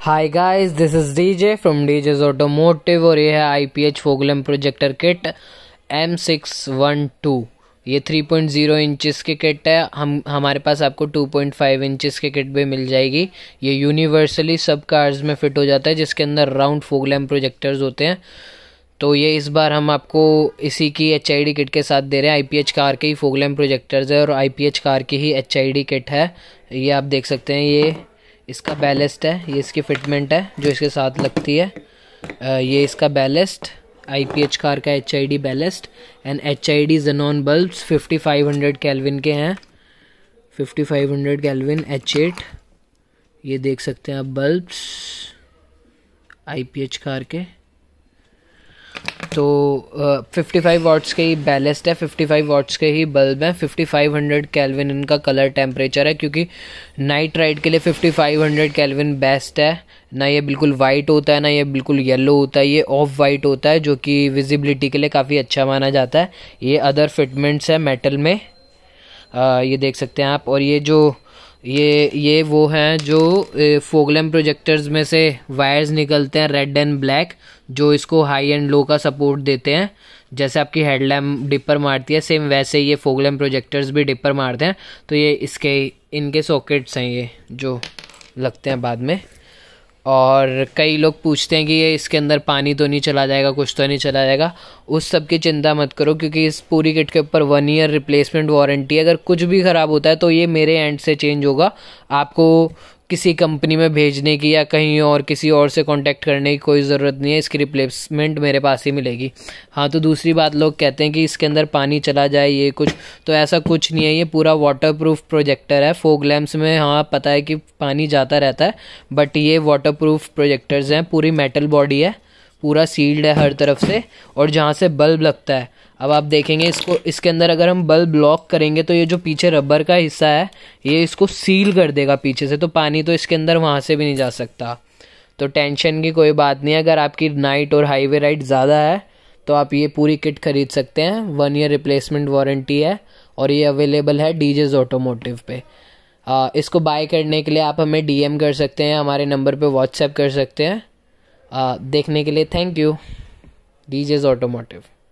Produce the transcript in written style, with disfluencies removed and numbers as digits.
Hi guys, this is DJ from DJ's automotive और ये है IPH fog lamp projector kit M612। ये 3.0 inches की किट है। हमारे पास आपको 2.5 इंचेस की किट भी मिल जाएगी। ये यूनिवर्सली सब कार्स में फिट हो जाता है, जिसके अंदर राउंड फोगलैम्प प्रोजेक्टर्स होते हैं। तो ये इस बार हम आपको इसी की HID किट के साथ दे रहे हैं। आईपीएच कार के ही फोगलैम्प प्रोजेक्टर्स है और आईपीएच कार की ही HID किट है। ये आप देख सकते हैं, ये इसका बैलेस्ट है, ये इसकी फिटमेंट है जो इसके साथ लगती है। ये इसका बैलेस्ट, आईपीएच कार का HID ballast and HID xenon bulbs 5500 kelvin के हैं। 5500 केल्विन H8, ये देख सकते हैं आप बल्ब्स आईपीएच कार के। तो 55 वाट्स के ही बैलेस्ट है, 55 वाट्स के ही बल्ब हैं। 5500 केल्विन इनका कलर टेम्परेचर है, क्योंकि नाइट राइड के लिए 5500 केल्विन बेस्ट है। ना ये बिल्कुल वाइट होता है, ना ये बिल्कुल येलो होता है, ये ऑफ वाइट होता है, जो कि विजिबिलिटी के लिए काफ़ी अच्छा माना जाता है। ये अदर फिटमेंट्स है मेटल में, ये देख सकते हैं आप। और ये जो ये वो हैं जो फोगलैम्प प्रोजेक्टर्स में से वायर्स निकलते हैं, रेड एंड ब्लैक, जो इसको हाई एंड लो का सपोर्ट देते हैं। जैसे आपकी हेडलैम्प डिपर मारती है, सेम वैसे ये फोगलैम्प प्रोजेक्टर्स भी डिपर मारते हैं। तो ये इनके सॉकेट्स हैं, ये जो लगते हैं बाद में। और कई लोग पूछते हैं कि ये इसके अंदर पानी तो नहीं चला जाएगा, कुछ तो नहीं चला जाएगा। उस सब की चिंता मत करो, क्योंकि इस पूरी किट के ऊपर 1 ईयर रिप्लेसमेंट वारंटी है। अगर कुछ भी ख़राब होता है तो ये मेरे एंड से चेंज होगा। आपको किसी कंपनी में भेजने की या कहीं और किसी और से कांटेक्ट करने की कोई ज़रूरत नहीं है। इसकी रिप्लेसमेंट मेरे पास ही मिलेगी। हाँ, तो दूसरी बात, लोग कहते हैं कि इसके अंदर पानी चला जाए ये कुछ, तो ऐसा कुछ नहीं है। ये पूरा वाटरप्रूफ प्रोजेक्टर है। फोग लैम्प्स में हाँ पता है कि पानी जाता रहता है, बट ये वाटरप्रूफ प्रोजेक्टर्स हैं। पूरी मेटल बॉडी है, पूरा सील्ड है हर तरफ से। और जहाँ से बल्ब लगता है, अब आप देखेंगे इसके अंदर अगर हम बल्ब लॉक करेंगे तो ये जो पीछे रबर का हिस्सा है, ये इसको सील कर देगा पीछे से, तो पानी तो इसके अंदर वहाँ से भी नहीं जा सकता। तो टेंशन की कोई बात नहीं है। अगर आपकी नाइट और हाईवे राइड ज़्यादा है तो आप ये पूरी किट खरीद सकते हैं। 1 ईयर रिप्लेसमेंट वारंटी है और ये अवेलेबल है डीजेज ऑटोमोटिव पे। इसको बाय करने के लिए आप हमें DM कर सकते हैं, हमारे नंबर पे व्हाट्सएप कर सकते हैं। देखने के लिए थैंक यू। डीजेज ऑटोमोटिव।